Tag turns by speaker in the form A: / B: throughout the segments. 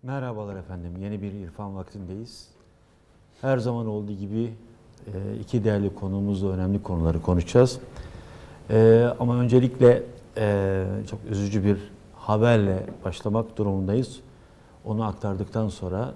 A: Merhabalar efendim. Yeni bir İrfan Vakti'ndeyiz. Her zaman olduğu gibi iki değerli konuğumuzla önemli konuları konuşacağız. Ama öncelikle çok üzücü bir haberle başlamak durumundayız. Onu aktardıktan sonra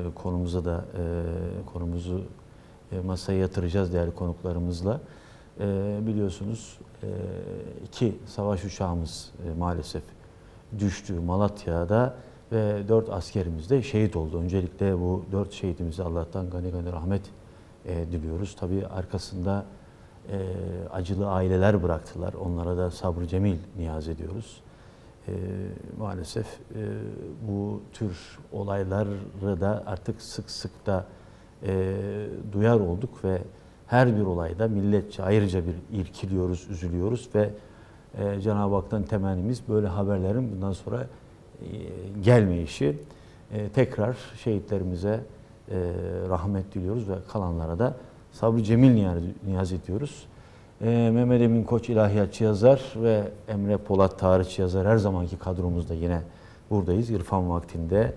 A: konumuzu masaya yatıracağız değerli konuklarımızla. Biliyorsunuz iki savaş uçağımız maalesef düştü Malatya'da. Ve 4 askerimiz de şehit oldu. Öncelikle bu 4 şehidimize Allah'tan gani gani rahmet diliyoruz. Tabii arkasında acılı aileler bıraktılar. Onlara da sabrı cemil niyaz ediyoruz. Maalesef bu tür olayları da artık sık sık da duyar olduk ve her bir olayda milletçe ayrıca bir irkiliyoruz, üzülüyoruz ve Cenab-ı Hak'tan temennimiz böyle haberlerin bundan sonra gelmeyişi. Tekrar şehitlerimize rahmet diliyoruz ve kalanlara da sabrı cemil niyaz ediyoruz. Mehmet Emin Koç ilahiyatçı yazar ve Emre Polat tarihçi yazar her zamanki kadromuzda yine buradayız İrfan Vakti'nde.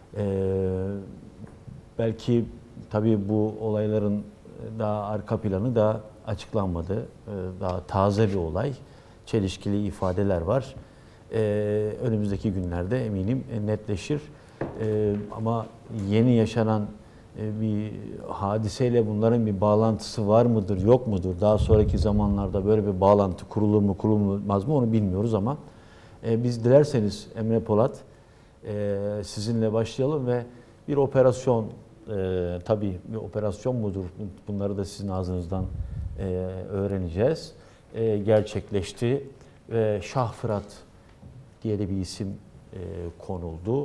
A: Belki tabii bu olayların daha arka planı da açıklanmadı. Daha taze bir olay. Çelişkili ifadeler var. Önümüzdeki günlerde eminim netleşir. Ama yeni yaşanan bir hadiseyle bunların bir bağlantısı var mıdır, yok mudur? Daha sonraki zamanlarda böyle bir bağlantı kurulur mu, kurulmaz mı onu bilmiyoruz ama biz dilerseniz Emre Polat sizinle başlayalım ve bir operasyon, tabii bir operasyon mudur? Bunları da sizin ağzınızdan öğreneceğiz. Gerçekleşti ve Şah Fırat diye de bir isim konuldu.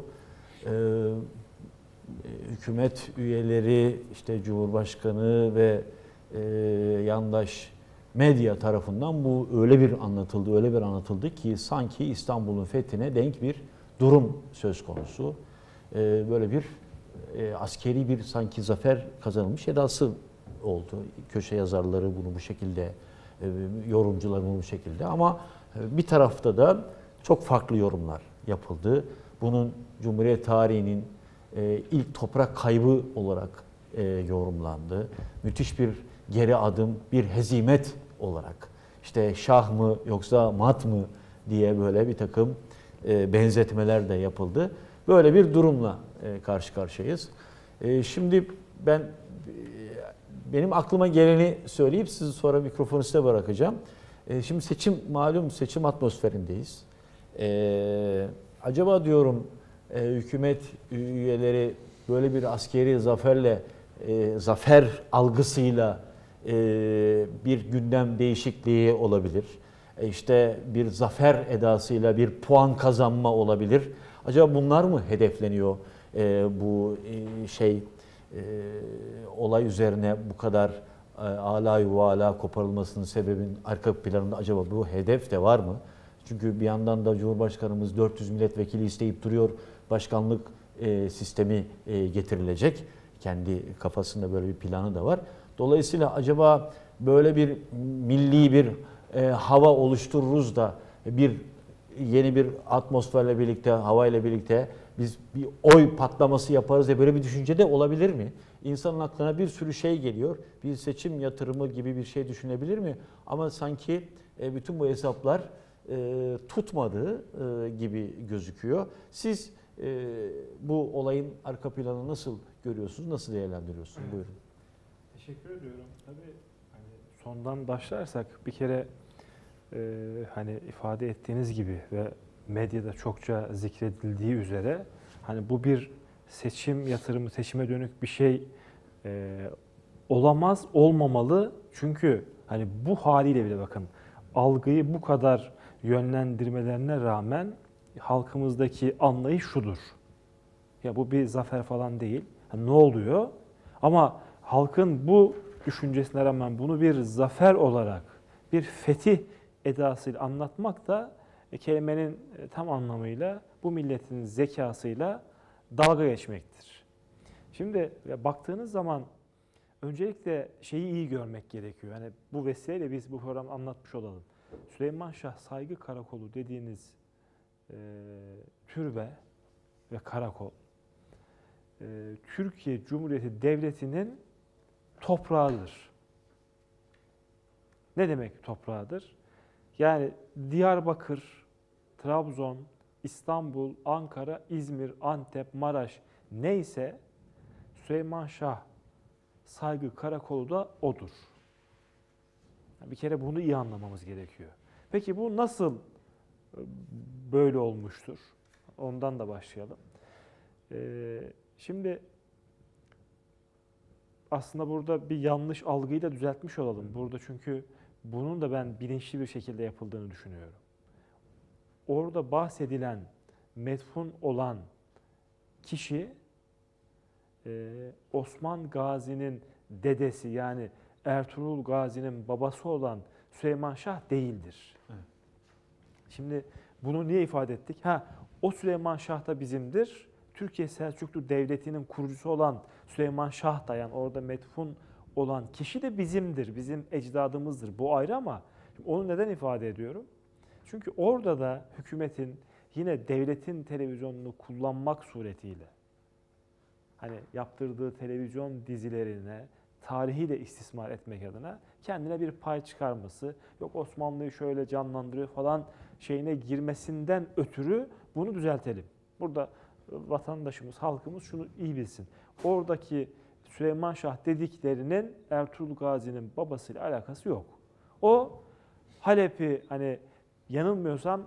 A: Hükümet üyeleri, işte Cumhurbaşkanı ve yandaş medya tarafından bu öyle bir anlatıldı ki sanki İstanbul'un fethine denk bir durum söz konusu. Böyle bir askeri bir sanki zafer kazanılmış edası oldu. Köşe yazarları bunu bu şekilde, yorumcular bunu bu şekilde ama bir tarafta da çok farklı yorumlar yapıldı. Bunun Cumhuriyet tarihinin ilk toprak kaybı olarak yorumlandı. Müthiş bir geri adım, bir hezimet olarak. İşte şah mı yoksa mat mı diye böyle bir takım benzetmeler de yapıldı. Böyle bir durumla karşı karşıyayız. Şimdi benim aklıma geleni söyleyip sizi sonra mikrofonu size bırakacağım. Şimdi malum seçim atmosferindeyiz. Acaba diyorum hükümet üyeleri böyle bir askeri zaferle, zafer algısıyla bir gündem değişikliği olabilir. İşte bir zafer edasıyla bir puan kazanma olabilir. Acaba bunlar mı hedefleniyor bu olay üzerine bu kadar alay ve ala koparılmasının sebebinin arka planında acaba bu hedef de var mı? Çünkü bir yandan da Cumhurbaşkanımız 400 milletvekili isteyip duruyor. Başkanlık sistemi getirilecek. Kendi kafasında böyle bir planı da var. Dolayısıyla acaba böyle bir milli bir hava oluştururuz da yeni bir atmosferle birlikte, havayla birlikte biz bir oy patlaması yaparız diye böyle bir düşünce de olabilir mi? İnsanın aklına bir sürü şey geliyor. Bir seçim yatırımı gibi bir şey düşünebilir mi? Ama sanki bütün bu hesaplar tutmadığı gibi gözüküyor. Siz bu olayın arka planını nasıl görüyorsunuz, nasıl değerlendiriyorsunuz? Evet. Buyurun.
B: Teşekkür ediyorum. Tabii hani sondan başlarsak bir kere hani ifade ettiğiniz gibi ve medyada çokça zikredildiği üzere hani bu bir seçim yatırımı, seçime dönük bir şey olamaz, olmamalı. Çünkü hani bu haliyle bile bakın algıyı bu kadar yönlendirmelerine rağmen halkımızdaki anlayış şudur. Ya bu bir zafer falan değil. Yani ne oluyor? Ama halkın bu düşüncesine rağmen bunu bir zafer olarak, bir fetih edasıyla anlatmak da kelimenin tam anlamıyla bu milletin zekasıyla dalga geçmektir. Şimdi baktığınız zaman öncelikle şeyi iyi görmek gerekiyor. Yani bu vesileyle biz bu programı anlatmış olalım. Süleyman Şah Saygı Karakolu dediğiniz türbe ve karakol Türkiye Cumhuriyeti Devleti'nin toprağıdır. Ne demek toprağıdır? Yani Diyarbakır, Trabzon, İstanbul, Ankara, İzmir, Antep, Maraş neyse Süleymanşah Saygı Karakolu da odur. Bir kere bunu iyi anlamamız gerekiyor. Peki bu nasıl böyle olmuştur? Ondan da başlayalım. Şimdi aslında burada bir yanlış algıyı da düzeltmiş olalım. Burada çünkü bunun da ben bilinçli bir şekilde yapıldığını düşünüyorum. Orada bahsedilen, metfun olan kişi Osman Gazi'nin dedesi, yani Ertuğrul Gazi'nin babası olan Süleyman Şah değildir. Evet. Şimdi bunu niye ifade ettik? O Süleyman Şah da bizimdir. Türkiye Selçuklu Devleti'nin kurucusu olan Süleyman Şah da, yani orada metfun olan kişi de bizimdir. Bizim ecdadımızdır. Bu ayrı ama onu neden ifade ediyorum? Çünkü orada da hükümetin yine devletin televizyonunu kullanmak suretiyle, hani yaptırdığı televizyon dizilerine tarihi de istismar etmek adına kendine bir pay çıkarması, yok Osmanlı'yı şöyle canlandırıyor falan şeyine girmesinden ötürü bunu düzeltelim. Burada vatandaşımız, halkımız şunu iyi bilsin. Oradaki Süleyman Şah dediklerinin Ertuğrul Gazi'nin babasıyla alakası yok. O Halep'i, hani yanılmıyorsam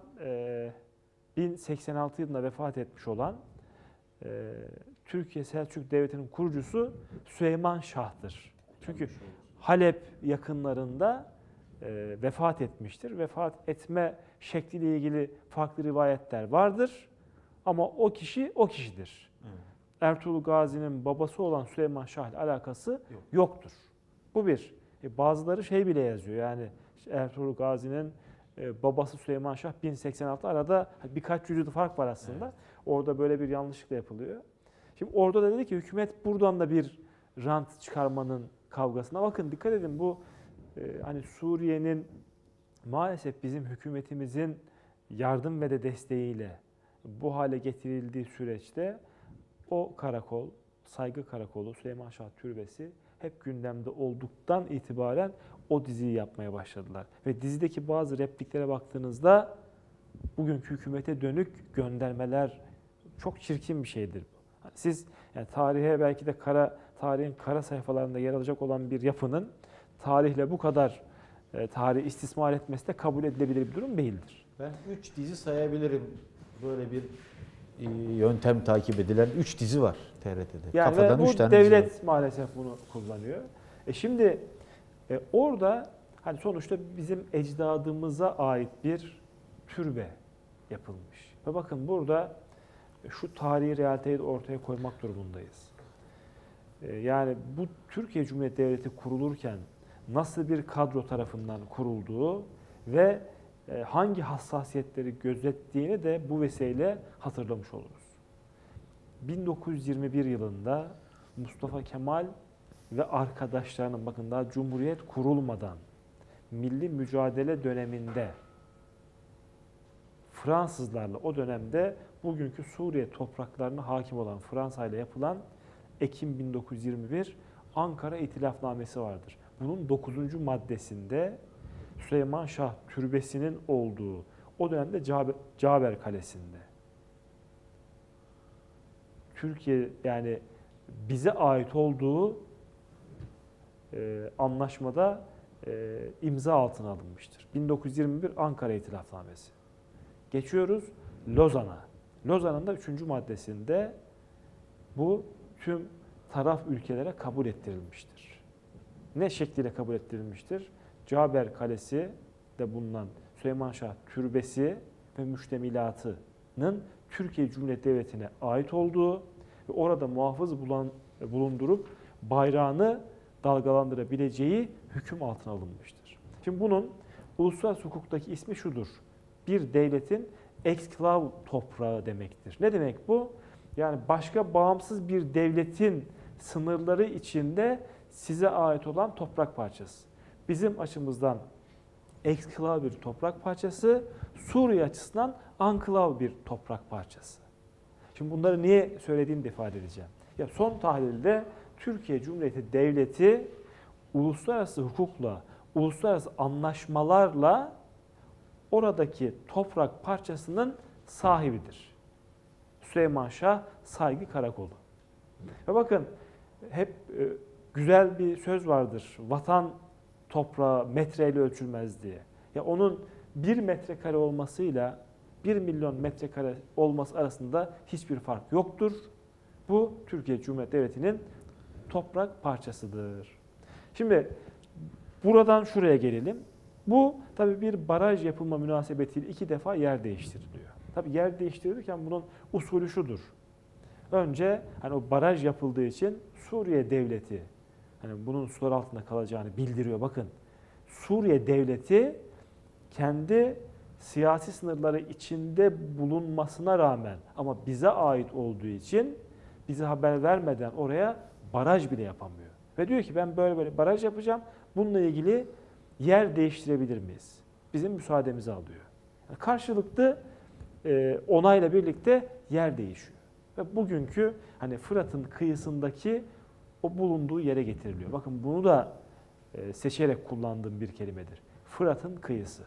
B: 1086 yılında vefat etmiş olan Türkiye Selçuk Devleti'nin kurucusu Süleyman Şah'tır. Çünkü Halep yakınlarında vefat etmiştir. Vefat etme şekliyle ilgili farklı rivayetler vardır. Ama o kişi o kişidir. Evet. Ertuğrul Gazi'nin babası olan Süleyman Şah ile alakası yoktur. Bu bir. Bazıları şey bile yazıyor, yani Ertuğrul Gazi'nin babası Süleyman Şah 1086, arada birkaç yüzyıl fark var aslında. Evet. Orada böyle bir yanlışlıkla yapılıyor. Şimdi orada da dedi ki hükümet buradan da bir rant çıkarmanın kavgasına. Bakın dikkat edin, bu hani Suriye'nin maalesef bizim hükümetimizin yardım ve de desteğiyle bu hale getirildiği süreçte o karakol, Saygı Karakolu, Süleyman Şah Türbesi hep gündemde olduktan itibaren o diziyi yapmaya başladılar. Ve dizideki bazı repliklere baktığınızda bugünkü hükümete dönük göndermeler, çok çirkin bir şeydir bu. Siz yani tarihe belki de tarihin kara sayfalarında yer alacak olan bir yapının tarihle bu kadar tarihi istismar etmesi de kabul edilebilir bir durum değildir.
A: Ben 3 dizi sayabilirim. Böyle bir yöntem takip edilen 3 dizi var TRT'de.
B: Yani
A: Kafadan
B: bu
A: 3 tane
B: devlet
A: dizi var.
B: maalesef bunu kullanıyor. Şimdi orada hani sonuçta bizim ecdadımıza ait bir türbe yapılmış. Ve bakın burada şu tarihi realiteyi de ortaya koymak durumundayız. Yani bu Türkiye Cumhuriyeti Devleti kurulurken nasıl bir kadro tarafından kurulduğu ve hangi hassasiyetleri gözettiğini de bu vesileyle hatırlamış oluruz. 1921 yılında Mustafa Kemal ve arkadaşlarının, bakın daha Cumhuriyet kurulmadan milli mücadele döneminde Fransızlarla, o dönemde bugünkü Suriye topraklarına hakim olan Fransa ile yapılan Ekim 1921 Ankara İtilafnamesi vardır. Bunun 9. maddesinde Süleyman Şah Türbesi'nin olduğu, o dönemde Caber Kalesi'nde, Türkiye, yani bize ait olduğu anlaşmada imza altına alınmıştır. 1921 Ankara İtilafnamesi. Geçiyoruz Lozan'a. Lozan'ın da 3. maddesinde bu tüm taraf ülkelere kabul ettirilmiştir. Ne şekliyle kabul ettirilmiştir? Caber Kalesi de bulunan Süleyman Şah Türbesi ve müştemilatının Türkiye Cumhuriyeti Devleti'ne ait olduğu ve orada muhafız bulundurup bayrağını dalgalandırabileceği hüküm altına alınmıştır. Şimdi bunun uluslararası hukuktaki ismi şudur: bir devletin eksklav toprağı demektir. Ne demek bu? Yani başka bağımsız bir devletin sınırları içinde size ait olan toprak parçası. Bizim açımızdan eksklav bir toprak parçası, Suriye açısından anklav bir toprak parçası. Şimdi bunları niye söylediğimi de ifade edeceğim. Ya son tahlilde Türkiye Cumhuriyeti Devleti uluslararası hukukla, uluslararası anlaşmalarla oradaki toprak parçasının sahibidir. Süleyman Şah Saygı Karakolu. Ve bakın hep güzel bir söz vardır. Vatan toprağı metreyle ölçülmez diye. Ya onun 1 metrekare olmasıyla 1 milyon metrekare olması arasında hiçbir fark yoktur. Bu Türkiye Cumhuriyeti Devleti'nin toprak parçasıdır. Şimdi buradan şuraya gelelim. Bu tabii bir baraj yapılma münasebetiyle 2 defa yer değiştiriliyor. Tabii yer değiştirirken bunun usulü şudur. Önce hani o baraj yapıldığı için Suriye Devleti hani bunun sular altında kalacağını bildiriyor. Bakın Suriye Devleti kendi siyasi sınırları içinde bulunmasına rağmen ama bize ait olduğu için bize haber vermeden oraya baraj bile yapamıyor. Ve diyor ki ben böyle baraj yapacağım. Bununla ilgili yer değiştirebilir miyiz? Bizim müsaademizi alıyor. Yani karşılıklı onayla birlikte yer değişiyor. Ve bugünkü hani Fırat'ın kıyısındaki o bulunduğu yere getiriliyor. Bakın bunu da seçerek kullandığım bir kelimedir. Fırat'ın kıyısı.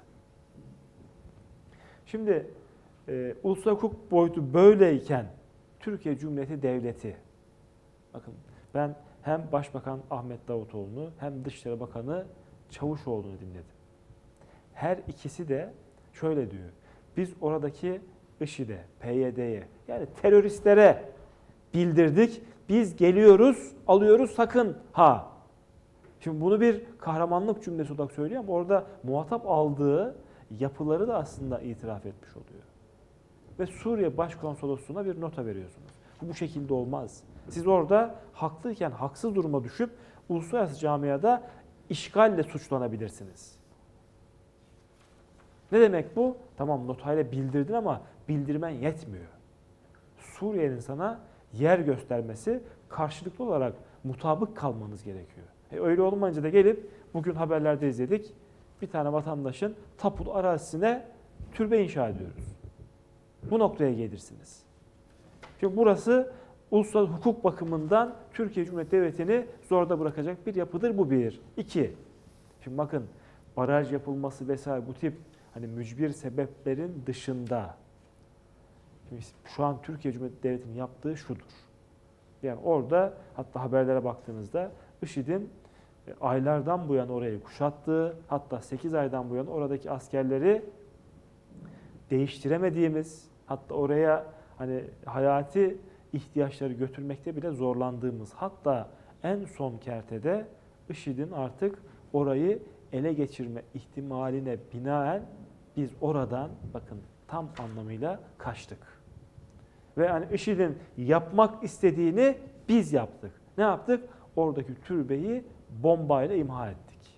B: Şimdi uluslararası hukuk boyutu böyleyken Türkiye Cumhuriyeti Devleti, bakın ben hem Başbakan Ahmet Davutoğlu'nu hem Dışişleri Bakanı Çavuşoğlu'nu dinledim. Her ikisi de şöyle diyor. Biz oradaki IŞİD'e, PYD'ye yani teröristlere bildirdik. Biz geliyoruz, alıyoruz sakın ha. Şimdi bunu bir kahramanlık cümlesi olarak söylüyor ama orada muhatap aldığı yapıları da aslında itiraf etmiş oluyor. Ve Suriye Başkonsolosluğu'na bir nota veriyorsunuz. Bu şekilde olmaz. Siz orada haklıyken haksız duruma düşüp uluslararası camiada işgalle suçlanabilirsiniz. Ne demek bu? Tamam notayla bildirdin ama bildirmen yetmiyor. Suriye'nin sana yer göstermesi karşılıklı olarak mutabık kalmanız gerekiyor. Öyle olmayınca da gelip bugün haberlerde izledik. Bir tane vatandaşın tapulu arazisine türbe inşa ediyoruz. Bu noktaya gelirsiniz. Çünkü burası uluslararası hukuk bakımından Türkiye Cumhuriyeti Devleti'ni zorda bırakacak bir yapıdır. Bu bir. 2. Şimdi bakın baraj yapılması vesaire bu tip hani mücbir sebeplerin dışında şimdi şu an Türkiye Cumhuriyeti Devleti'nin yaptığı şudur. Yani orada hatta haberlere baktığınızda IŞİD'in aylardan bu yana orayı kuşattığı, hatta 8 aydan bu yana oradaki askerleri değiştiremediğimiz, hatta oraya hani hayati ihtiyaçları götürmekte bile zorlandığımız, hatta en son kertede IŞİD'in artık orayı ele geçirme ihtimaline binaen biz oradan bakın tam anlamıyla kaçtık. Ve hani IŞİD'in yapmak istediğini biz yaptık. Ne yaptık? Oradaki türbeyi bombayla imha ettik.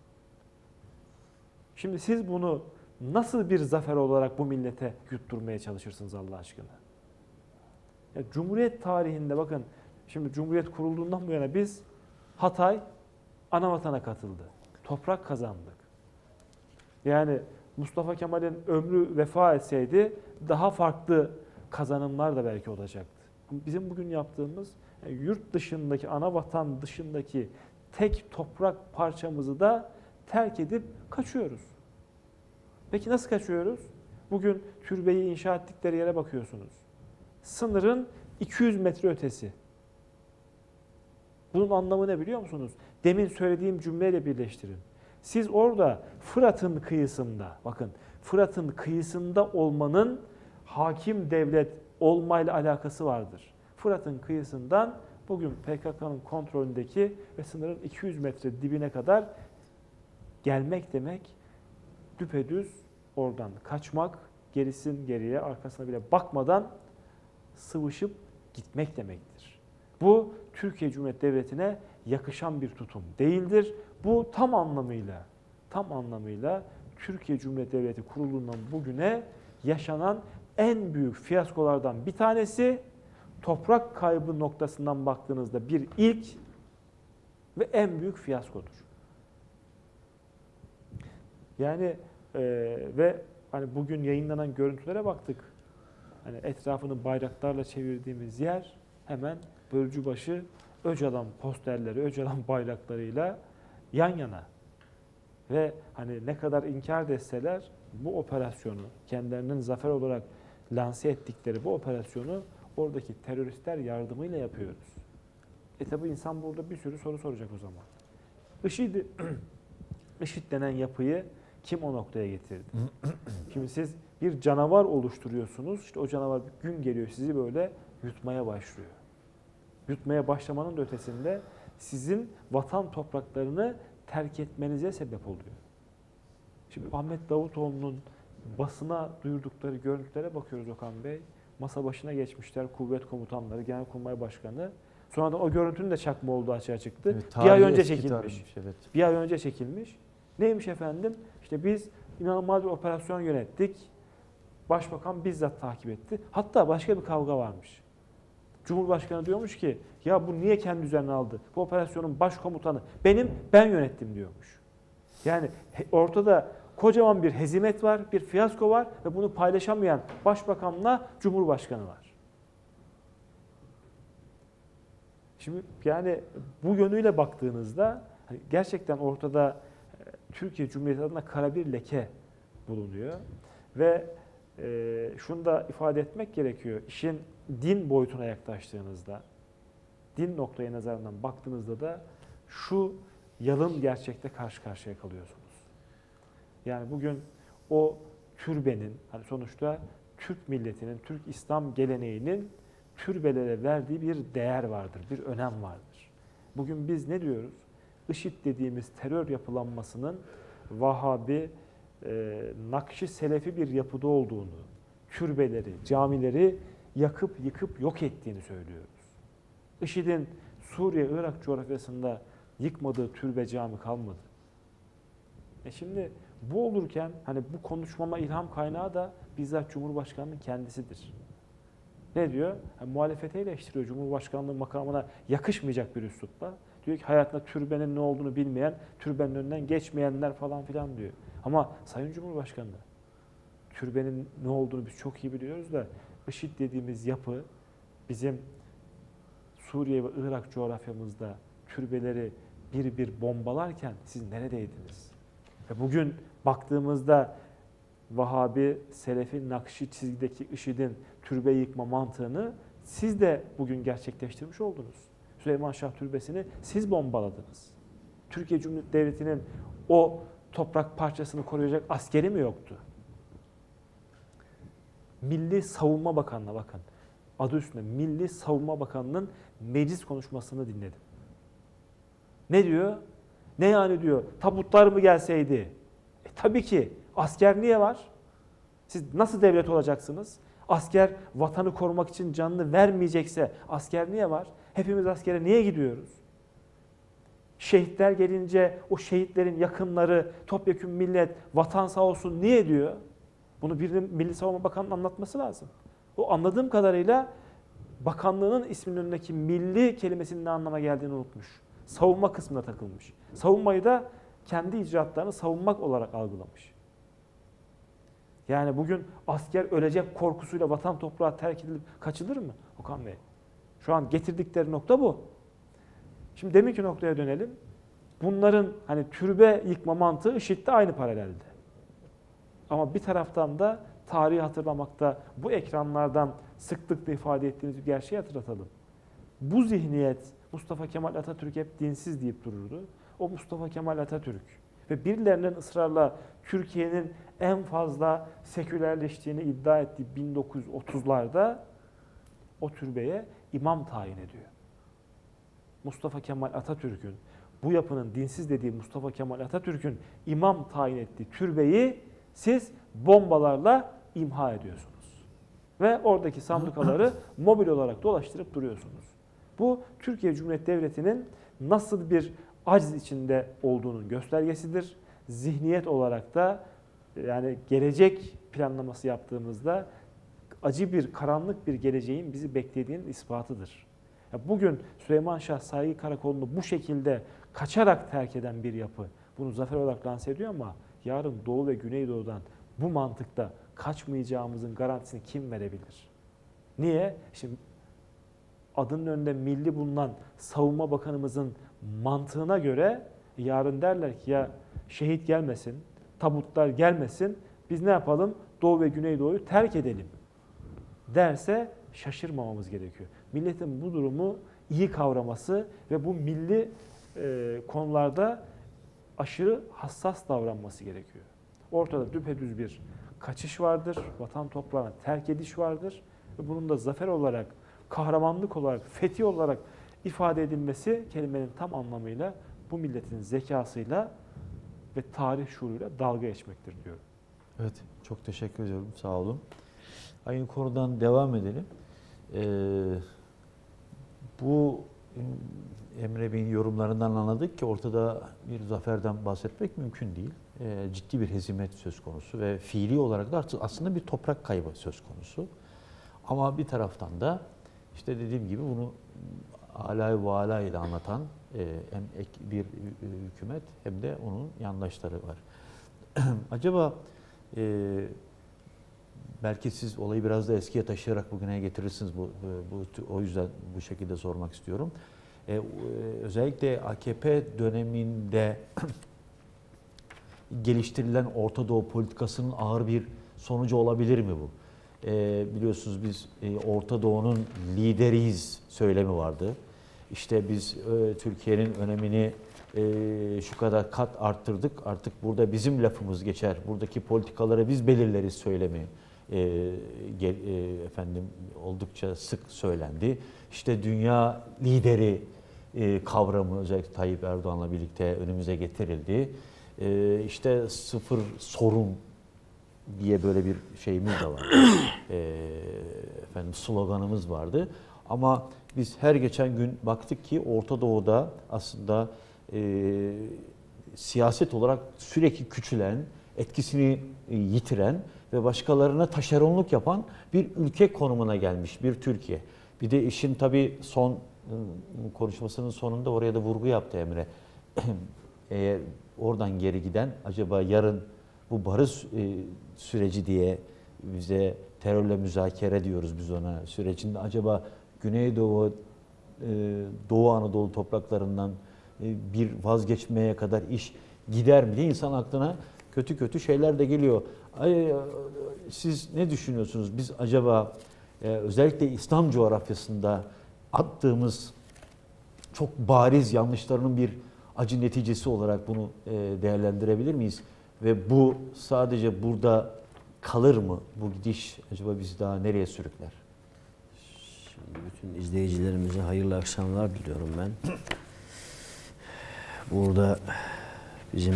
B: Şimdi siz bunu nasıl bir zafer olarak bu millete yutturmaya çalışırsınız Allah aşkına? Ya Cumhuriyet tarihinde bakın, şimdi Cumhuriyet kurulduğundan bu yana biz Hatay anavatana katıldı. Toprak kazandık. Yani Mustafa Kemal'in ömrü vefa etseydi daha farklı kazanımlar da belki olacaktı. Bizim bugün yaptığımız yani yurt dışındaki, anavatan dışındaki tek toprak parçamızı da terk edip kaçıyoruz. Peki nasıl kaçıyoruz? Bugün türbeyi inşa ettikleri yere bakıyorsunuz. Sınırın 200 metre ötesi. Bunun anlamı ne biliyor musunuz? Demin söylediğim cümleyle birleştirin. Siz orada Fırat'ın kıyısında, bakın Fırat'ın kıyısında olmanın hakim devlet olmayla alakası vardır. Fırat'ın kıyısından bugün PKK'nın kontrolündeki ve sınırın 200 metre dibine kadar gelmek demek, düpedüz oradan kaçmak, gerisin geriye, arkasına bile bakmadan sıvışıp gitmek demektir. Bu Türkiye Cumhuriyeti Devleti'ne yakışan bir tutum değildir. Bu tam anlamıyla Türkiye Cumhuriyeti Devleti kurulduğundan bugüne yaşanan en büyük fiyaskolardan bir tanesi, toprak kaybı noktasından baktığınızda bir ilk ve en büyük fiyaskodur. Yani ve hani bugün yayınlanan görüntülere baktık. Hani etrafını bayraklarla çevirdiğimiz yer hemen Bölcübaşı Öcalan posterleri, Öcalan bayraklarıyla yan yana. Ve hani ne kadar inkar etseler bu operasyonu, kendilerinin zafer olarak lanse ettikleri bu operasyonu oradaki teröristler yardımıyla yapıyoruz. Tabi insan burada bir sürü soru soracak o zaman. IŞİD denen yapıyı kim o noktaya getirdi? Şimdi siz bir canavar oluşturuyorsunuz. İşte o canavar bir gün geliyor sizi böyle yutmaya başlıyor. Yutmaya başlamanın da ötesinde sizin vatan topraklarını terk etmenize sebep oluyor. Şimdi Ahmet Davutoğlu'nun basına duyurdukları görüntülere bakıyoruz Okan Bey. Masa başına geçmişler kuvvet komutanları, Genelkurmay Başkanı. Sonradan o görüntünün de çakma olduğu açığa çıktı.
A: Evet,
B: bir ay önce
A: eski
B: çekilmiş.
A: tarihmiş, evet.
B: Bir ay önce çekilmiş. Neymiş efendim? İşte biz inanılmaz bir operasyon yönettik. Başbakan bizzat takip etti. Hatta başka bir kavga varmış. Cumhurbaşkanı diyormuş ki ya bu niye kendi üzerine aldı? Bu operasyonun başkomutanı ben yönettim diyormuş. Yani ortada kocaman bir hezimet var, bir fiyasko var ve bunu paylaşamayan başbakanla cumhurbaşkanı var. Şimdi yani bu yönüyle baktığınızda gerçekten ortada Türkiye Cumhuriyeti adına kara bir leke bulunuyor. Ve şunu da ifade etmek gerekiyor. İşin din boyutuna yaklaştığınızda, din noktaya nazarından baktığınızda da şu yalın gerçekte karşı karşıya kalıyorsunuz. Yani bugün o türbenin, hani sonuçta Türk milletinin, Türk İslam geleneğinin türbelere verdiği bir değer vardır, bir önem vardır. Bugün biz ne diyoruz? IŞİD dediğimiz terör yapılanmasının Vahabi, Nakşi Selefi bir yapıda olduğunu, türbeleri, camileri yakıp yıkıp yok ettiğini söylüyoruz. IŞİD'in Suriye, Irak coğrafyasında yıkmadığı türbe, cami kalmadı. Şimdi bu olurken hani bu konuşmama ilham kaynağı da bizzat Cumhurbaşkanı'nın kendisidir. Ne diyor? Muhalefeti eleştiriyor Cumhurbaşkanlığı makamına yakışmayacak bir üslupla. Diyor ki hayatında türbenin ne olduğunu bilmeyen, türbenin önünden geçmeyenler falan filan diyor. Ama Sayın Cumhurbaşkanı, türbenin ne olduğunu biz çok iyi biliyoruz da IŞİD dediğimiz yapı bizim Suriye ve Irak coğrafyamızda türbeleri bir bir bombalarken siz neredeydiniz? Ve bugün baktığımızda Vahabi, Selefi, Nakşi çizgideki IŞİD'in türbe yıkma mantığını siz de bugün gerçekleştirmiş oldunuz. Süleyman Şah Türbesi'ni siz bombaladınız. Türkiye Cumhuriyeti Devleti'nin o toprak parçasını koruyacak askeri mi yoktu? Milli Savunma Bakanı'na bakın. Adı üstünde Milli Savunma Bakanı'nın meclis konuşmasını dinledim. Ne diyor? Ne yani diyor? Tabutlar mı gelseydi? Tabii ki. Asker niye var? Siz nasıl devlet olacaksınız? Asker vatanı korumak için canını vermeyecekse asker niye var? Hepimiz askere niye gidiyoruz? Şehitler gelince o şehitlerin yakınları, topyekün millet vatan sağ olsun niye diyor? Bunu birinin Milli Savunma Bakanı'nın anlatması lazım. O anladığım kadarıyla bakanlığının isminin önündeki milli kelimesinin ne anlama geldiğini unutmuş. Savunma kısmına takılmış. Savunmayı da kendi icraatlarını savunmak olarak algılamış. Yani bugün asker ölecek korkusuyla vatan toprağı terk edilip kaçılır mı Okan Bey? Şu an getirdikleri nokta bu. Şimdi deminki noktaya dönelim. Bunların hani türbe yıkma mantığı IŞİD'de aynı paralelde. Ama bir taraftan da tarihi hatırlamakta, bu ekranlardan sıklıkla ifade ettiğimiz bir gerçeği hatırlatalım. Bu zihniyet Mustafa Kemal Atatürk hep dinsiz deyip dururdu. O Mustafa Kemal Atatürk ve birilerinin ısrarla Türkiye'nin en fazla sekülerleştiğini iddia ettiği 1930'larda o türbeye imam tayin ediyor. Mustafa Kemal Atatürk'ün, bu yapının dinsiz dediği Mustafa Kemal Atatürk'ün imam tayin ettiği türbeyi siz bombalarla imha ediyorsunuz. Ve oradaki sandukaları mobil olarak dolaştırıp duruyorsunuz. Bu Türkiye Cumhuriyeti Devleti'nin nasıl bir aciz içinde olduğunun göstergesidir. Zihniyet olarak da yani gelecek planlaması yaptığımızda acı bir, karanlık bir geleceğin bizi beklediğinin ispatıdır. Bugün Süleyman Şah Saygı Karakolu'nu bu şekilde kaçarak terk eden bir yapı bunu zafer olarak lanse ediyor ama yarın Doğu ve Güneydoğu'dan bu mantıkta kaçmayacağımızın garantisini kim verebilir? Niye? Şimdi adının önünde milli bulunan Savunma Bakanımızın mantığına göre yarın derler ki ya şehit gelmesin, tabutlar gelmesin, biz ne yapalım? Doğu ve Güneydoğu'yu terk edelim derse şaşırmamamız gerekiyor. Milletin bu durumu iyi kavraması ve bu milli konularda aşırı hassas davranması gerekiyor. Ortada düpedüz bir kaçış vardır, vatan toprağını terk ediş vardır ve bunun da zafer olarak, kahramanlık olarak, fethi olarak ifade edilmesi kelimenin tam anlamıyla bu milletin zekasıyla ve tarih şuuruyla dalga geçmektir diyorum.
A: Evet, çok teşekkür ediyorum. Sağ olun. Aynı konudan devam edelim. Bu Emre Bey'in yorumlarından anladık ki ortada bir zaferden bahsetmek mümkün değil. Ciddi bir hezimet söz konusu ve fiili olarak da aslında bir toprak kaybı söz konusu. Ama bir taraftan da işte dediğim gibi bunu alay ve alay ile anlatan hem bir hükümet hem de onun yandaşları var. Acaba belki siz olayı biraz da eskiye taşıyarak bugüne getirirsiniz. O yüzden bu şekilde sormak istiyorum. Özellikle AKP döneminde geliştirilen Orta Doğu politikasının ağır bir sonucu olabilir mi bu? Biliyorsunuz biz Orta Doğu'nun lideriyiz söylemi vardı. İşte biz Türkiye'nin önemini şu kadar kat arttırdık. Artık burada bizim lafımız geçer. Buradaki politikaları biz belirleriz söylemi efendim oldukça sık söylendi. İşte dünya lideri kavramı özellikle Tayyip Erdoğan'la birlikte önümüze getirildi. İşte sıfır sorun diye böyle bir şeyimiz de var. Efendim sloganımız vardı. Ama biz her geçen gün baktık ki Orta Doğu'da aslında siyaset olarak sürekli küçülen, etkisini yitiren ve başkalarına taşeronluk yapan bir ülke konumuna gelmiş bir Türkiye. Bir de işin tabii son konuşmasının sonunda oraya da vurgu yaptı Emre. Eğer oradan geri giden acaba yarın bu barış süreci diye bize terörle müzakere diyoruz biz ona sürecinde acaba Güneydoğu, Doğu Anadolu topraklarından bir vazgeçmeye kadar iş gider mi diye insan aklına kötü kötü şeyler de geliyor. Siz ne düşünüyorsunuz? Biz acaba özellikle İslam coğrafyasında attığımız çok bariz yanlışlarının bir acı neticesi olarak bunu değerlendirebilir miyiz? Ve bu sadece burada kalır mı? Bu gidiş acaba bizi daha nereye sürükler?
C: Şimdi bütün izleyicilerimize hayırlı akşamlar diliyorum ben. Burada bizim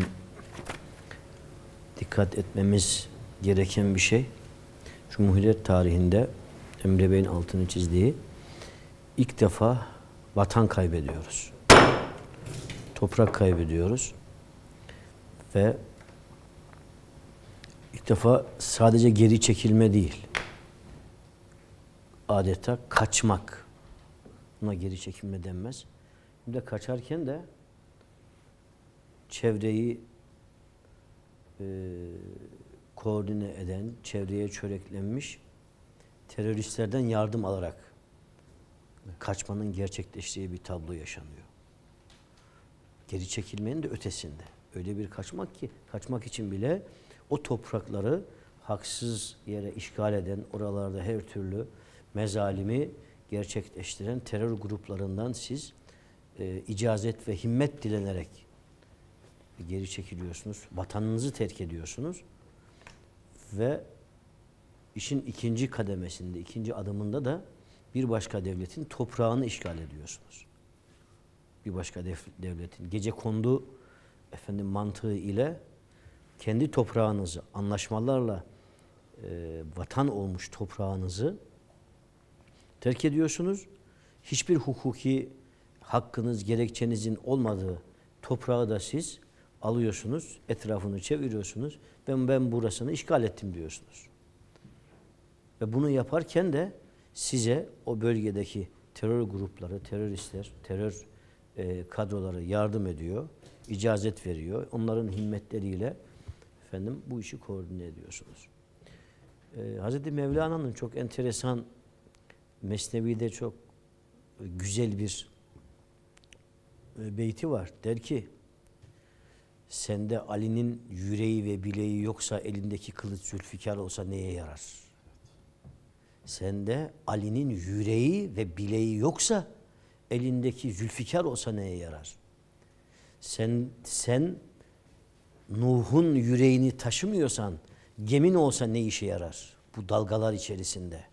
C: dikkat etmemiz gereken bir şey, Cumhuriyet tarihinde Emre Bey'in altını çizdiği ilk defa vatan kaybediyoruz. Toprak kaybediyoruz. Ve ilk defa sadece geri çekilme değil, adeta kaçmak. Buna geri çekilme denmez. Bir de kaçarken de çevreyi koordine eden, çevreye çöreklenmiş teröristlerden yardım alarak kaçmanın gerçekleştiği bir tablo yaşanıyor. Geri çekilmenin de ötesinde. Öyle bir kaçmak ki, kaçmak için bile o toprakları haksız yere işgal eden, oralarda her türlü mezalimi gerçekleştiren terör gruplarından siz icazet ve himmet dilenerek geri çekiliyorsunuz. Vatanınızı terk ediyorsunuz. Ve işin ikinci kademesinde, ikinci adımında da bir başka devletin toprağını işgal ediyorsunuz. Bir başka devletin gecekondu mantığı ile kendi toprağınızı, anlaşmalarla vatan olmuş toprağınızı terk ediyorsunuz. Hiçbir hukuki hakkınız, gerekçenizin olmadığı toprağı da siz alıyorsunuz, etrafını çeviriyorsunuz. Ben burasını işgal ettim diyorsunuz. Ve bunu yaparken de size o bölgedeki terör grupları, teröristler, terör kadroları yardım ediyor, icazet veriyor. Onların himmetleriyle bu işi koordine ediyorsunuz. Hz. Mevlana'nın çok enteresan, Mesnevi'de çok güzel bir beyti var. Der ki, sende Ali'nin yüreği ve bileği yoksa elindeki kılıç Zülfikar olsa neye yarar? Sende Ali'nin yüreği ve bileği yoksa elindeki Zülfikar olsa neye yarar? Sen Nuh'un yüreğini taşımıyorsan gemin olsa ne işe yarar? Bu dalgalar içerisinde.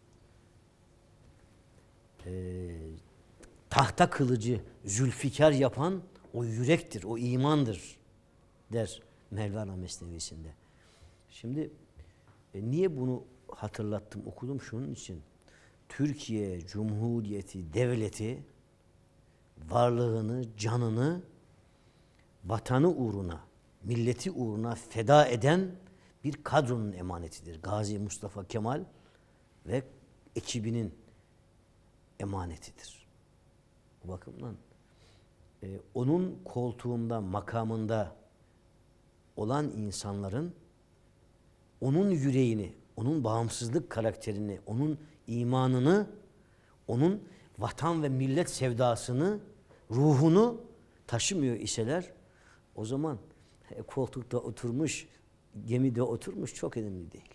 C: Tahta kılıcı Zülfikar yapan o yürektir, o imandır der Mevlana Mesnevisinde. Şimdi niye bunu hatırlattım, okudum şunun için. Türkiye Cumhuriyeti Devleti varlığını, canını vatanı uğruna, milleti uğruna feda eden bir kadronun emanetidir. Gazi Mustafa Kemal ve ekibinin emanetidir. Bu bakımdan onun koltuğunda, makamında olan insanların onun yüreğini, onun bağımsızlık karakterini, onun imanını, onun vatan ve millet sevdasını, ruhunu taşımıyor iseler, o zaman koltukta oturmuş, gemide oturmuş çok önemli değil.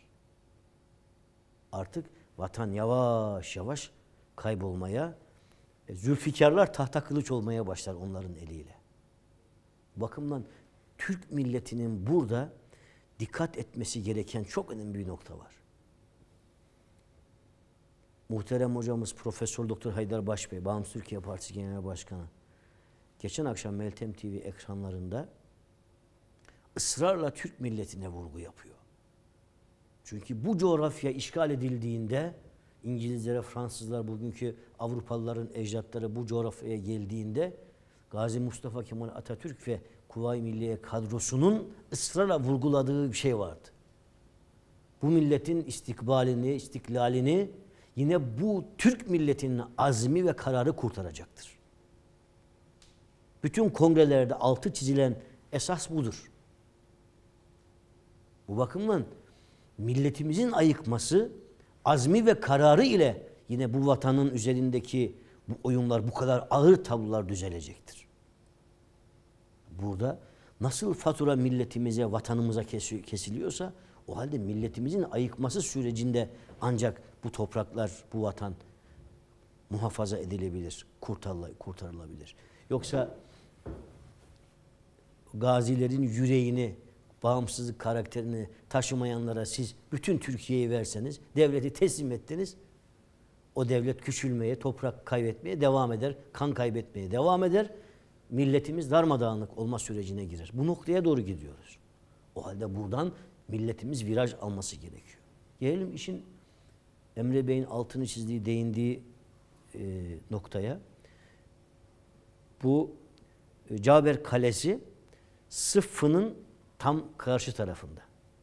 C: Artık vatan yavaş yavaş kaybolmaya, Zülfikarlar tahta kılıç olmaya başlar onların eliyle. Bu bakımdan Türk milletinin burada dikkat etmesi gereken çok önemli bir nokta var. Muhterem hocamız Profesör Doktor Haydar Başbey, Bağımsız Türkiye Partisi Genel Başkanı, geçen akşam Meltem TV ekranlarında ısrarla Türk milletine vurgu yapıyor. Çünkü bu coğrafya işgal edildiğinde, İngilizlere, Fransızlar, bugünkü Avrupalıların ecdatları bu coğrafyaya geldiğinde Gazi Mustafa Kemal Atatürk ve Kuvayi Milliye kadrosunun ısrarla vurguladığı bir şey vardı. Bu milletin istikbalini, istiklalini yine bu Türk milletinin azmi ve kararı kurtaracaktır. Bütün kongrelerde altı çizilen esas budur. Bu bakımdan milletimizin ayıkması, azmi ve kararı ile yine bu vatanın üzerindeki bu oyunlar, bu kadar ağır tablolar düzelecektir. Burada nasıl fatura milletimize, vatanımıza kesiliyorsa, o halde milletimizin ayıkması sürecinde ancak bu topraklar, bu vatan muhafaza edilebilir, kurtarılabilir. Yoksa gazilerin yüreğini, bağımsızlık karakterini taşımayanlara siz bütün Türkiye'yi verseniz, devleti teslim ettiniz, o devlet küçülmeye, toprak kaybetmeye devam eder, kan kaybetmeye devam eder. Milletimiz darmadağınık olma sürecine girer. Bu noktaya doğru gidiyoruz. O halde buradan milletimiz viraj alması gerekiyor. Gelelim işin Emre Bey'in altını çizdiği, değindiği noktaya. Bu Caber Kalesi Sıffı'nın tam karşı tarafında.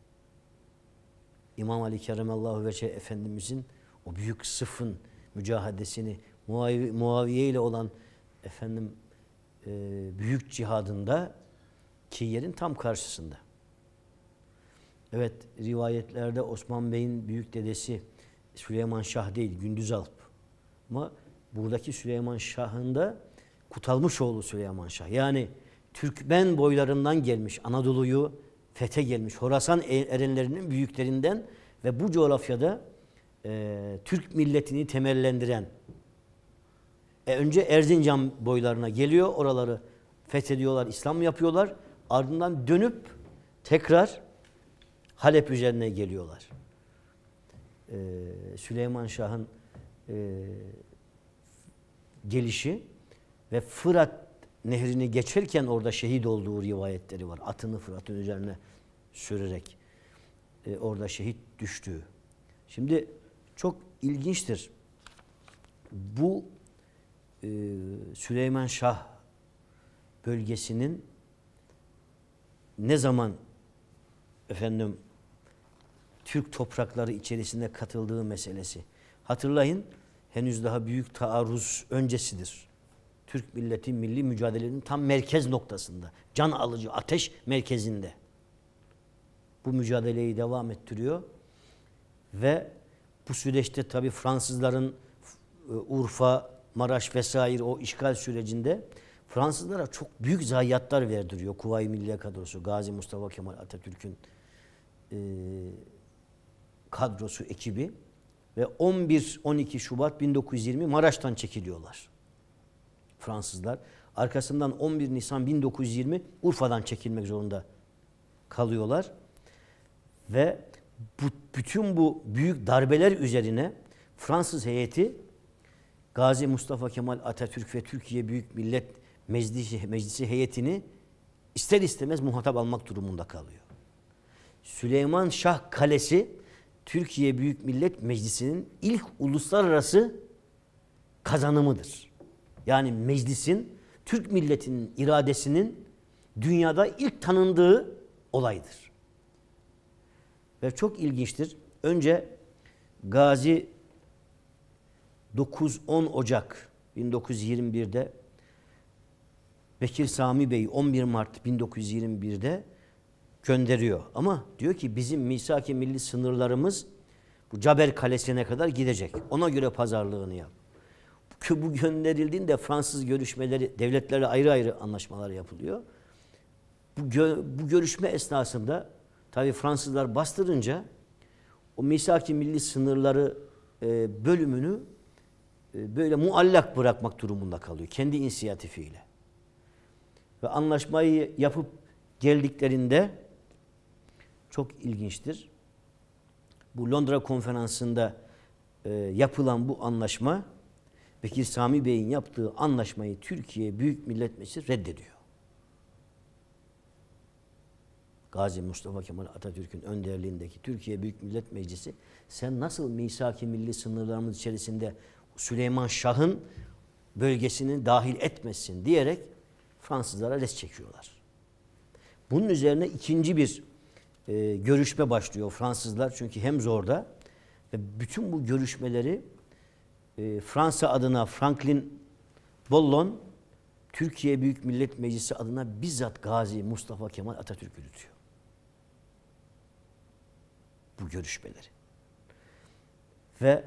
C: İmam Ali Keremallahu Vece Efendimizin o büyük Sıffın mücahadesini, Muaviye ile olan büyük cihadında ki yerin tam karşısında. Evet, rivayetlerde Osman Bey'in büyük dedesi Süleyman Şah değil, Gündüz Alp. Ama buradaki Süleyman Şah'ın da Kutalmışoğlu Süleyman Şah. Yani Türkmen boylarından gelmiş, Anadolu'yu fethe gelmiş, Horasan erenlerinin büyüklerinden ve bu coğrafyada Türk milletini temellendiren, önce Erzincan boylarına geliyor, oraları fethediyorlar, İslam yapıyorlar. Ardından dönüp tekrar Halep üzerine geliyorlar. Süleyman Şah'ın gelişi ve Fırat Nehri'ni geçerken orada şehit olduğu rivayetleri var. Atını Fırat'ın üzerine sürerek orada şehit düştüğü. Şimdi çok ilginçtir. Bu Süleyman Şah bölgesinin ne zaman Türk toprakları içerisinde katıldığı meselesi. Hatırlayın, henüz daha büyük taarruz öncesidir. Türk milleti milli mücadelenin tam merkez noktasında, can alıcı ateş merkezinde. Bu mücadeleyi devam ettiriyor ve bu süreçte tabii Fransızların Urfa, Maraş vesaire o işgal sürecinde Fransızlara çok büyük zayiatlar verdiriyor. Kuvayi Milliye kadrosu, Gazi Mustafa Kemal Atatürk'ün kadrosu, ekibi ve 11-12 Şubat 1920 Maraş'tan çekiliyorlar Fransızlar. Arkasından 11 Nisan 1920 Urfa'dan çekilmek zorunda kalıyorlar. Ve bütün bu büyük darbeler üzerine Fransız heyeti Gazi Mustafa Kemal Atatürk ve Türkiye Büyük Millet Meclisi heyetini ister istemez muhatap almak durumunda kalıyor. Süleyman Şah Kalesi Türkiye Büyük Millet Meclisi'nin ilk uluslararası kazanımıdır. Yani meclisin, Türk milletinin iradesinin dünyada ilk tanındığı olaydır. Ve çok ilginçtir. Önce Gazi 9-10 Ocak 1921'de Bekir Sami Bey 11 Mart 1921'de gönderiyor. Ama diyor ki bizim misak-ı milli sınırlarımız bu Caber Kalesi'ne kadar gidecek. Ona göre pazarlığını yap. Bu gönderildiğinde Fransız görüşmeleri, devletlerle ayrı ayrı anlaşmalar yapılıyor. Bu görüşme esnasında tabii Fransızlar bastırınca o misak-ı milli sınırları bölümünü böyle muallak bırakmak durumunda kalıyor. Kendi inisiyatifiyle. Ve anlaşmayı yapıp geldiklerinde çok ilginçtir. Bu Londra Konferansı'nda yapılan bu anlaşma, Bekir Sami Bey'in yaptığı anlaşmayı Türkiye Büyük Millet Meclisi reddediyor. Gazi Mustafa Kemal Atatürk'ün önderliğindeki Türkiye Büyük Millet Meclisi, sen nasıl misak-ı milli sınırlarımız içerisinde Süleyman Şah'ın bölgesini dahil etmesin diyerek Fransızlara res çekiyorlar. Bunun üzerine ikinci bir görüşme başlıyor Fransızlar, çünkü hem zorda ve bütün bu görüşmeleri Fransa adına Franklin Bollon, Türkiye Büyük Millet Meclisi adına bizzat Gazi Mustafa Kemal Atatürk yürütüyor bu görüşmeleri. Ve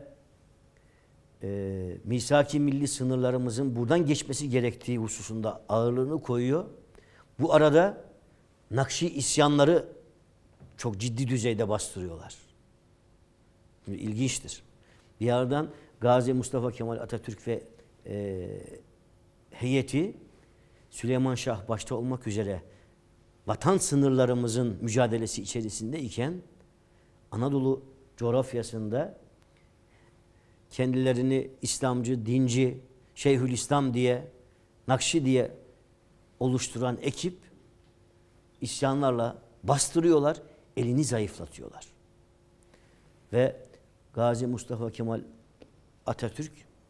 C: misak-ı milli sınırlarımızın buradan geçmesi gerektiği hususunda ağırlığını koyuyor. Bu arada Nakşi isyanları çok ciddi düzeyde bastırıyorlar. Şimdi ilginçtir. Bir yerden Gazi Mustafa Kemal Atatürk ve heyeti Süleyman Şah başta olmak üzere vatan sınırlarımızın mücadelesi içerisindeyken Anadolu coğrafyasında kendilerini İslamcı, dinci, Şeyhülislam diye, Nakşi diye oluşturan ekip isyanlarla bastırıyorlar, elini zayıflatıyorlar. Ve Gazi Mustafa Kemal Atatürk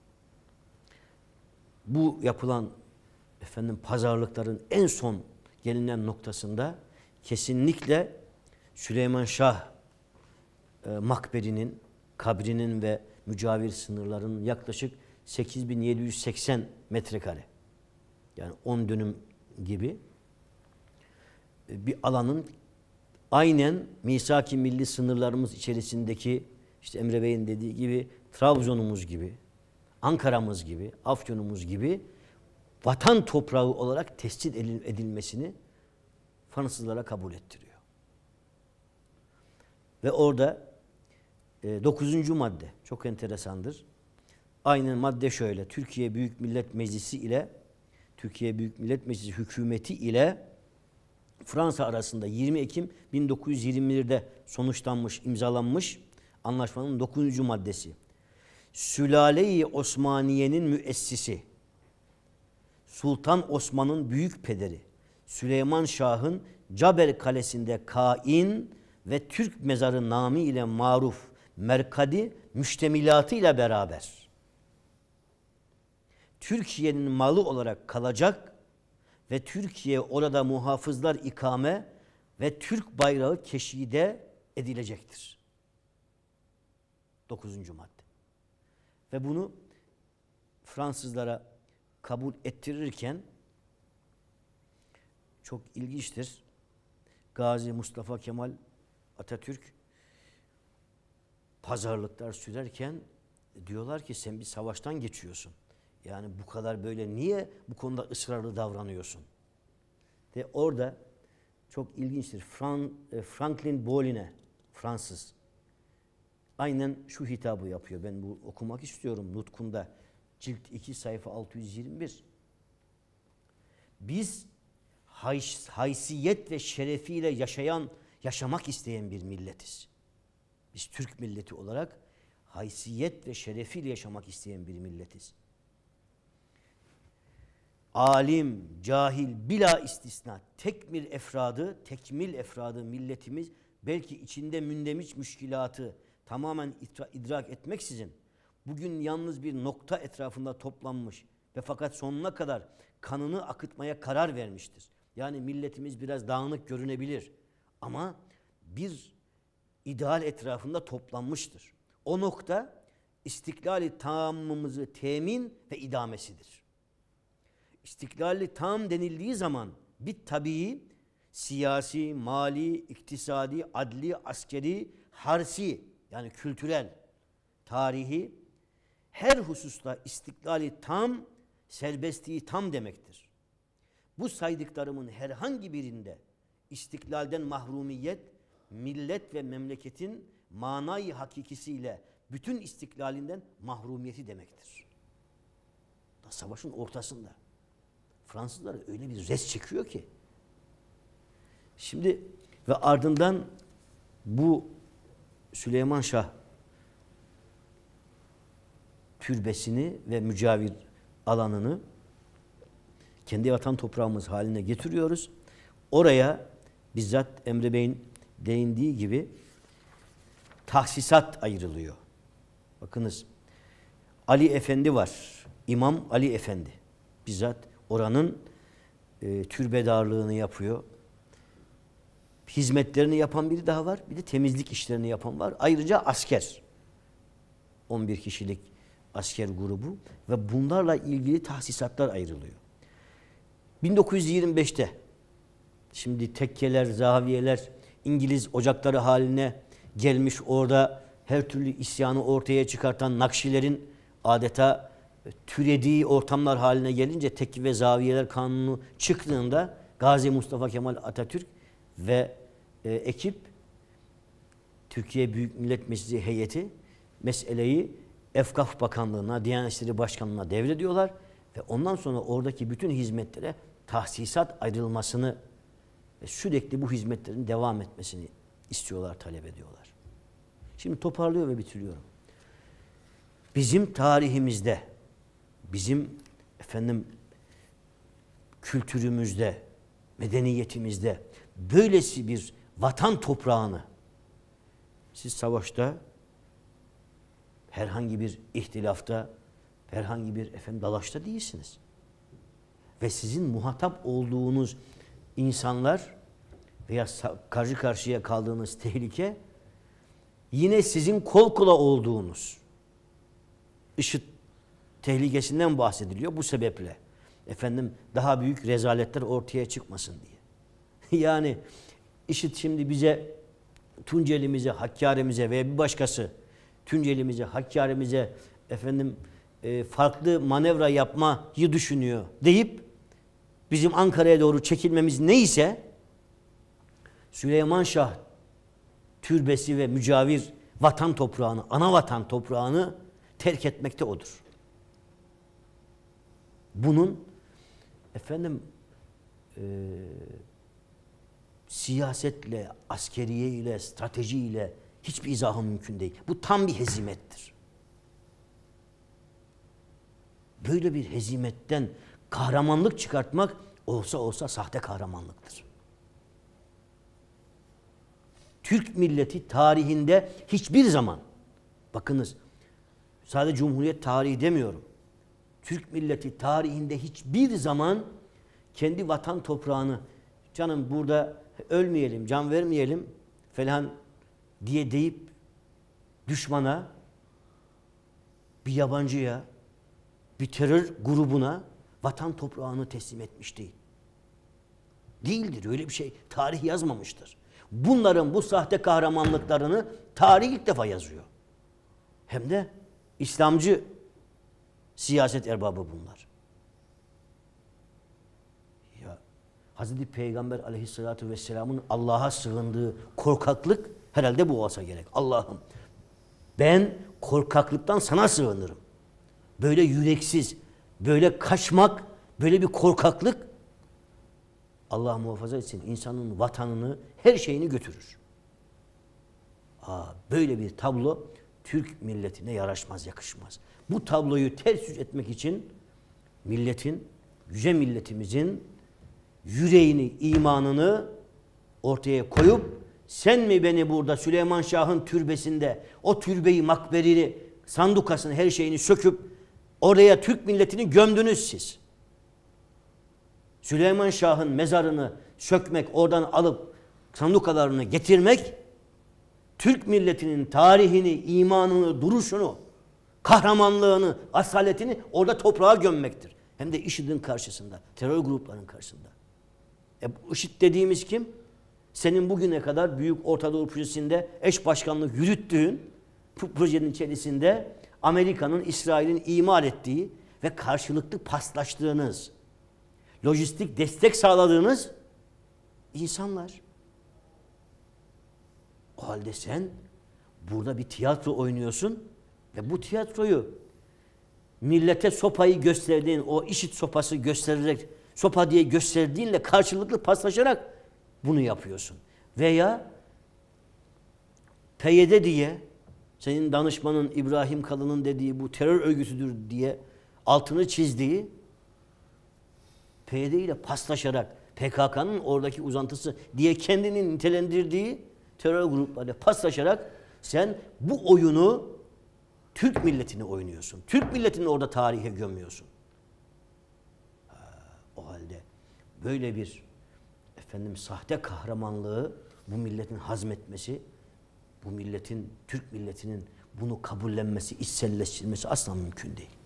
C: bu yapılan pazarlıkların en son gelinen noktasında kesinlikle Süleyman Şah makberinin, kabrinin ve mücavir sınırlarının yaklaşık 8780 metrekare, yani 10 dönüm gibi bir alanın aynen misak-ı milli sınırlarımız içerisindeki, işte Emre Bey'in dediği gibi, Trabzon'umuz gibi, Ankara'mız gibi, Afyon'umuz gibi vatan toprağı olarak tescil edilmesini Fransızlara kabul ettiriyor. Ve orada 9. madde çok enteresandır. Aynen madde şöyle: Türkiye Büyük Millet Meclisi ile Türkiye Büyük Millet Meclisi hükümeti ile Fransa arasında 20 Ekim 1921'de sonuçlanmış, imzalanmış anlaşmanın 9. maddesi. Sülale-i Osmaniye'nin müessisi, Sultan Osman'ın büyük pederi Süleyman Şah'ın Caber Kalesi'nde kain ve Türk mezarı namı ile maruf merkadi müştemilatı ile beraber Türkiye'nin malı olarak kalacak ve Türkiye orada muhafızlar ikame ve Türk bayrağı keşide edilecektir. 9. madde. Ve bunu Fransızlara kabul ettirirken çok ilginçtir. Gazi Mustafa Kemal Atatürk pazarlıklar sürerken diyorlar ki sen bir savaştan geçiyorsun. Yani bu kadar böyle niye bu konuda ısrarlı davranıyorsun? Ve orada çok ilginçtir. Franklin Boline, Fransız, aynen şu hitabı yapıyor. Ben bu okumak istiyorum nutkunda. Cilt 2 sayfa 621. Biz haysiyet ve şerefiyle yaşamak isteyen bir milletiz. Biz Türk milleti olarak haysiyet ve şerefiyle yaşamak isteyen bir milletiz. Alim, cahil, bila istisna tekmil efradı milletimiz belki içinde mündemiş müşkilatı tamamen idrak etmeksizin bugün yalnız bir nokta etrafında toplanmış ve fakat sonuna kadar kanını akıtmaya karar vermiştir. Yani milletimiz biraz dağınık görünebilir ama bir ideal etrafında toplanmıştır. O nokta istiklali tamımızı temin ve idamesidir. İstiklali tam denildiği zaman bir tabii siyasi, mali, iktisadi, adli, askeri, harsi yani kültürel, tarihi her hususta istiklali tam, serbestliği tam demektir. Bu saydıklarımın herhangi birinde istiklalden mahrumiyet, millet ve memleketin manayı hakikisiyle bütün istiklalinden mahrumiyeti demektir. Savaşın ortasında. Fransızlar öyle bir res çekiyor ki. Şimdi ve ardından bu Süleyman Şah türbesini ve mücavir alanını kendi vatan toprağımız haline getiriyoruz. Oraya bizzat Emre Bey'in değindiği gibi tahsisat ayrılıyor. Bakınız Ali Efendi var. İmam Ali Efendi. Bizzat oranın türbedarlığını yapıyor. Hizmetlerini yapan biri daha var. Bir de temizlik işlerini yapan var. Ayrıca asker. 11 kişilik asker grubu ve bunlarla ilgili tahsisatlar ayrılıyor. 1925'te şimdi tekkeler, zaviyeler İngiliz ocakları haline gelmiş, orada her türlü isyanı ortaya çıkartan Nakşilerin adeta türediği ortamlar haline gelince tekke ve zaviyeler kanunu çıktığında Gazi Mustafa Kemal Atatürk ve ekip Türkiye Büyük Millet Meclisi heyeti meseleyi Efkaf Bakanlığı'na, Diyanet İşleri Başkanlığı'na devrediyorlar ve ondan sonra oradaki bütün hizmetlere tahsisat ayrılmasını ve sürekli bu hizmetlerin devam etmesini istiyorlar, talep ediyorlar. Şimdi toparlıyor ve bitiriyorum. Bizim tarihimizde, bizim kültürümüzde, medeniyetimizde böylesi bir vatan toprağını siz savaşta, herhangi bir ihtilafta, herhangi bir dalaşta değilsiniz. Ve sizin muhatap olduğunuz insanlar veya karşı karşıya kaldığınız tehlike yine sizin kol kola olduğunuz IŞİD tehlikesinden bahsediliyor bu sebeple. Daha büyük rezaletler ortaya çıkmasın diye. Yani IŞİD şimdi bize, Tuncelimize, Hakkari'mize veya bir başkası Tuncelimize, Hakkari'mize farklı manevra yapmayı düşünüyor deyip bizim Ankara'ya doğru çekilmemiz neyse Süleyman Şah türbesi ve mücavir vatan toprağını, ana vatan toprağını terk etmekte odur. Bunun siyasetle, askeriyeyle, stratejiyle hiçbir izahı mümkün değil. Bu tam bir hezimettir. Böyle bir hezimetten kahramanlık çıkartmak olsa sahte kahramanlıktır. Türk milleti tarihinde hiçbir zaman, bakınız sadece Cumhuriyet tarihi demiyorum, Türk milleti tarihinde hiçbir zaman kendi vatan toprağını, canım burada ölmeyelim, can vermeyelim falan diye deyip düşmana, bir yabancıya, bir terör grubuna vatan toprağını teslim etmiş değil. Değildir, öyle bir şey tarih yazmamıştır. Bunların bu sahte kahramanlıklarını tarih ilk defa yazıyor. Hem de İslamcı Siyaset erbabı bunlar. Ya Hazreti Peygamber aleyhissalatu vesselamın Allah'a sığındığı korkaklık herhalde bu olsa gerek. Allah'ım ben korkaklıktan sana sığınırım. Böyle yüreksiz, böyle kaçmak, böyle bir korkaklık Allah muhafaza etsin insanın vatanını, her şeyini götürür. Böyle bir tablo Türk milletine yaraşmaz, yakışmaz. Bu tabloyu ters yüz etmek için milletin, yüce milletimizin yüreğini, imanını ortaya koyup sen mi beni burada Süleyman Şah'ın türbesinde o türbeyi, makberini, sandukasını, her şeyini söküp oraya Türk milletini gömdünüz siz. Süleyman Şah'ın mezarını sökmek, oradan alıp sandukalarını getirmek Türk milletinin tarihini, imanını, duruşunu, kahramanlığını, asaletini orada toprağa gömmektir. Hem de IŞİD'in karşısında, terör gruplarının karşısında. IŞİD dediğimiz kim? Senin bugüne kadar Büyük Orta Doğu Projesi'nde eş başkanlık yürüttüğün bu projenin içerisinde Amerika'nın, İsrail'in imal ettiği ve karşılıklı paslaştığınız, lojistik destek sağladığınız insanlar. O halde sen burada bir tiyatro oynuyorsun ve bu tiyatroyu millete sopayı gösterdiğin, o IŞİD sopası göstererek, sopa diye gösterdiğinle karşılıklı paslaşarak bunu yapıyorsun. Veya PYD diye, senin danışmanın İbrahim Kalın'ın dediği bu terör örgütüdür diye altını çizdiği, PYD ile paslaşarak, PKK'nın oradaki uzantısı diye kendini nitelendirdiği terör gruplarıyla paslaşarak sen bu oyunu Türk milletini oynuyorsun. Türk milletini orada tarihe gömüyorsun. O halde böyle bir sahte kahramanlığı bu milletin hazmetmesi, bu milletin, Türk milletinin bunu kabullenmesi, içselleştirmesi asla mümkün değil.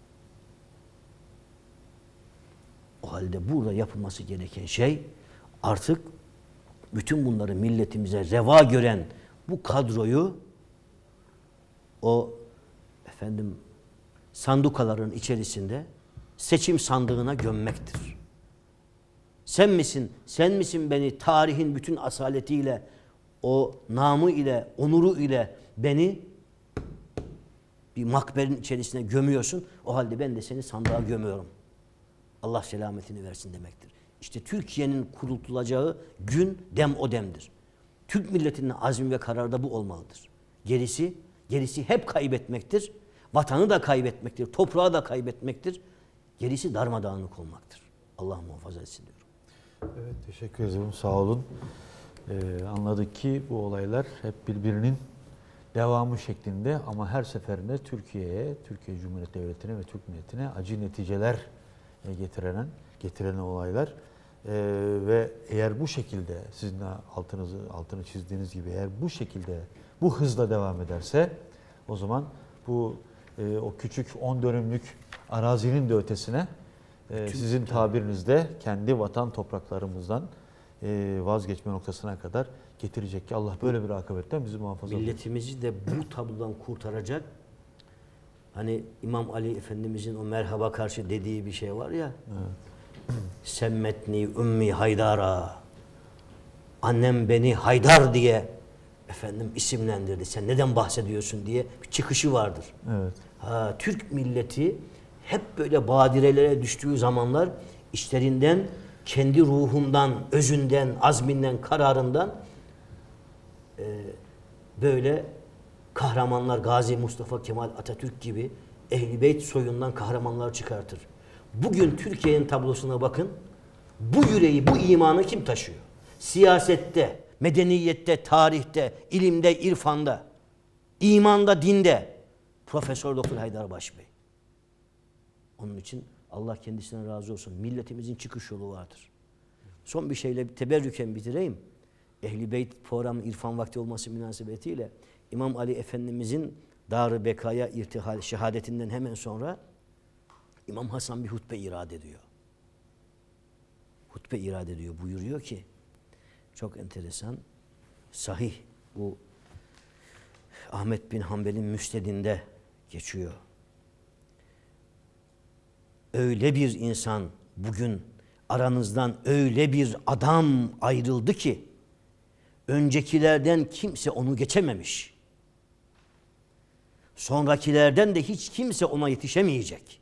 C: O halde burada yapılması gereken şey artık bütün bunları milletimize reva gören bu kadroyu o sandukaların içerisinde seçim sandığına gömmektir. Sen misin beni tarihin bütün asaletiyle, o namı ile, onuru ile beni bir makberin içerisine gömüyorsun. O halde ben de seni sandığa gömüyorum. Allah selametini versin demektir. İşte Türkiye'nin kurultulacağı gün dem o demdir. Türk milletinin azmi ve kararı da bu olmalıdır. Gerisi hep kaybetmektir. Vatanı da kaybetmektir. Toprağı da kaybetmektir. Gerisi darmadağınık olmaktır. Allah muhafaza etsin diyorum.
A: Evet, teşekkür ederim. Sağ olun. Anladık ki bu olaylar hep birbirinin devamı şeklinde ama her seferinde Türkiye Cumhuriyeti Devleti'ne ve Türk milletine acı neticeler getiren olaylar. Ve eğer bu şekilde sizin de altını çizdiğiniz gibi eğer bu şekilde bu hızla devam ederse o zaman bu o küçük 10 dönümlük arazinin de ötesine sizin tabirinizde kendi vatan topraklarımızdan vazgeçme noktasına kadar getirecek ki Allah böyle bir akabetten bizi muhafaza etsin.
C: Milletimizi de bu tablodan kurtaracak. Hani İmam Ali Efendimizin o merhaba karşı dediği bir şey var ya. Evet. Semmetni ümmi Haydar'a. Annem beni Haydar diye isimlendirdi. Sen neden bahsediyorsun diye bir çıkışı vardır.
A: Evet.
C: Türk milleti hep böyle badirelere düştüğü zamanlar işlerinden, kendi ruhundan, özünden, azminden, kararından böyle kahramanlar, Gazi Mustafa Kemal Atatürk gibi Ehl-i Beyt soyundan kahramanlar çıkartır. Bugün Türkiye'nin tablosuna bakın. Bu yüreği, bu imanı kim taşıyor? Siyasette, medeniyette, tarihte, ilimde, irfanda, imanda, dinde. Profesör Doktor Haydarbaş Bey. Onun için Allah kendisine razı olsun. Milletimizin çıkış yolu vardır. Son bir şeyle teberrüken bitireyim. Ehl-i Beyt programı irfan vakti olması münasebetiyle İmam Ali Efendimizin Dar-ı Bekaya irtihal şehadetinden hemen sonra İmam Hasan bir hutbe irad ediyor. Hutbe irad ediyor. Buyuruyor ki çok enteresan, sahih bu Ahmet bin Hanbel'in müsnedinde geçiyor. öyle bir insan bugün aranızdan öyle bir adam ayrıldı ki öncekilerden kimse onu geçememiş. Sonrakilerden de hiç kimse ona yetişemeyecek.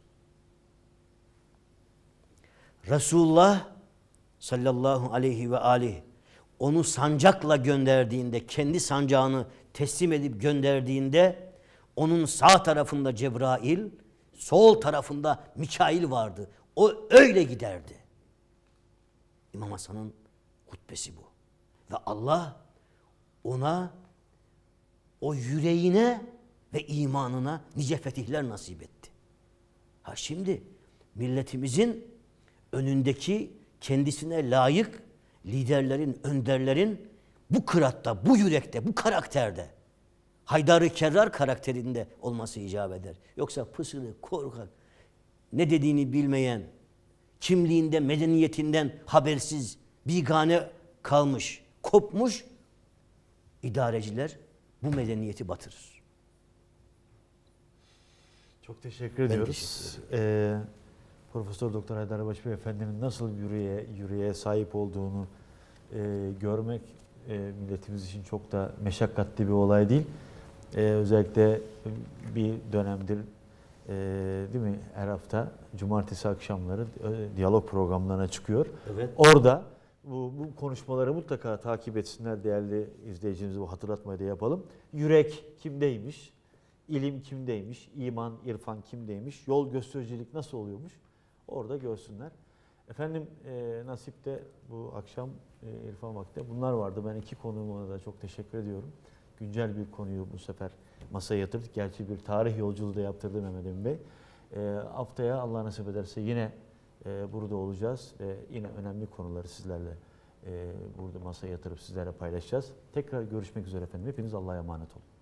C: Resulullah sallallahu aleyhi ve aleyh onu sancakla gönderdiğinde, kendi sancağını teslim edip gönderdiğinde onun sağ tarafında Cebrail, sol tarafında Mikail vardı. O öyle giderdi. İmam Hasan'ın hutbesi bu. Ve Allah ona o yüreğine ve imanına nice fetihler nasip etti. Ha şimdi milletimizin önündeki kendisine layık liderlerin, önderlerin bu kıratta, bu yürekte, bu karakterde, Haydar-ı Kerrar karakterinde olması icap eder. Yoksa pısırı, korkak, ne dediğini bilmeyen, kimliğinde, medeniyetinden habersiz, bigane kalmış, kopmuş idareciler bu medeniyeti batırır.
A: Çok teşekkür ediyoruz. Profesör Doktor Haydar Erbaş Bey Efendi'nin nasıl yüreğe sahip olduğunu görmek milletimiz için çok da meşakkatli bir olay değil. Özellikle bir dönemdir değil mi, her hafta cumartesi akşamları diyalog programlarına çıkıyor.
C: Evet.
A: Orada bu konuşmaları mutlaka takip etsinler değerli izleyicilerimize, bu hatırlatmayı da yapalım. Yürek kimdeymiş? İlim kimdeymiş? İman, irfan kimdeymiş? Yol göstericilik nasıl oluyormuş? Orada görsünler. Efendim nasipte bu akşam İrfan Vakti bunlar vardı. Ben iki konuğuma da çok teşekkür ediyorum. Güncel bir konuyu bu sefer masaya yatırdık. Gerçi bir tarih yolculuğu da yaptırdı Mehmet Emin Bey. Haftaya Allah nasip ederse yine burada olacağız ve yine önemli konuları sizlerle burada masaya yatırıp sizlerle paylaşacağız. Tekrar görüşmek üzere efendim. Hepiniz Allah'a emanet olun.